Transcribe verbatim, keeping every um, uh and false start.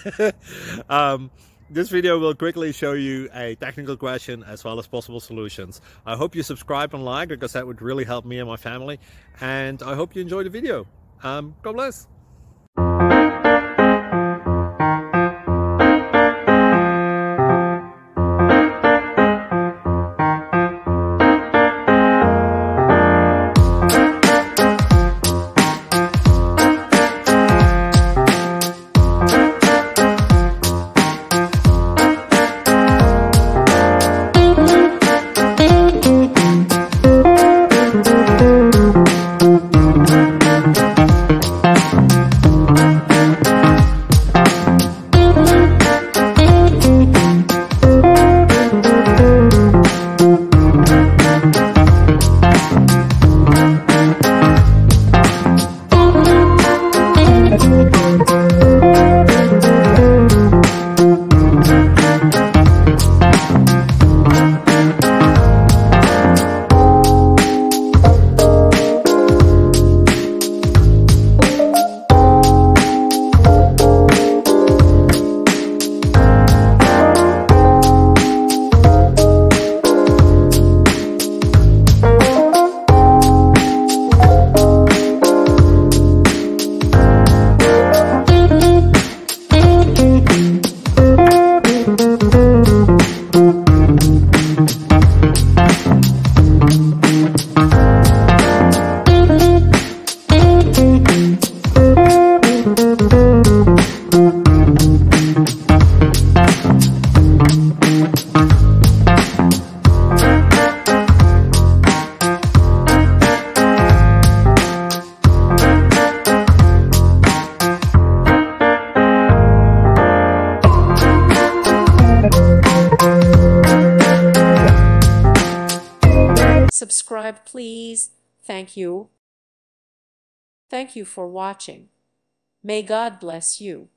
um, this video will quickly show you a technical question as well as possible solutions. I hope you subscribe and like, because that would really help me and my family. And I hope you enjoy the video. Um, God bless. Subscribe, please. Thank you. Thank you for watching. May God bless you.